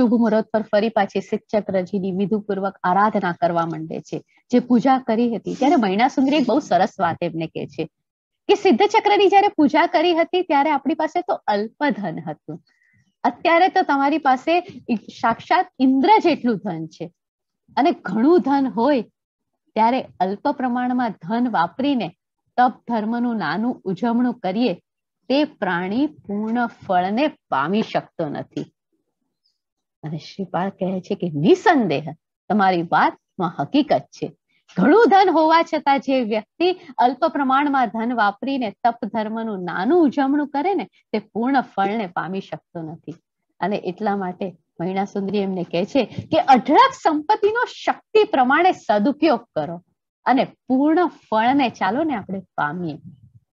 શુભ મુહૂર્ત પર ફરી પાછી સિદ્ધચક્રજીની વિધિપૂર્વક આરાધના કરવા માંડે છે. જે પૂજા કરી હતી ત્યારે મહિનાસુંદરી એક બહુ સરસ વાત એમને કહે છે કે સિદ્ધચક્રની જયારે પૂજા કરી હતી ત્યારે આપણી પાસે તો અલ્પ ધન હતું, અત્યારે તો તમારી પાસે સાક્ષાત ઇન્દ્ર જેટલું ધન છે, અને ઘણું ધન હોય ત્યારે અલ્પ પ્રમાણમાં ધન વાપરીને તપ ધર્મનું નાનું ઉજવણું કરીએ તે પ્રાણી પૂર્ણ ફળને પામી શકતો નથી. અને શ્રીપાદ કહે છે કે નિસંદેહ તમારી વાતમાં હકીકત છે. ઘણું ધન હોવા છતાં જે વ્યક્તિ અલ્પ પ્રમાણમાં ધન વાપરીને તપ ધર્મનું નાનું ઉજવણું કરે ને તે પૂર્ણ ફળને પામી શકતો નથી. અને એટલા માટે મહિનાસુંદરી એમને કહે છે કે અઢળક સંપત્તિનો શક્તિ પ્રમાણે સદુપયોગ કરો અને પૂર્ણ ફળને ચાલો ને આપણે પામીએ.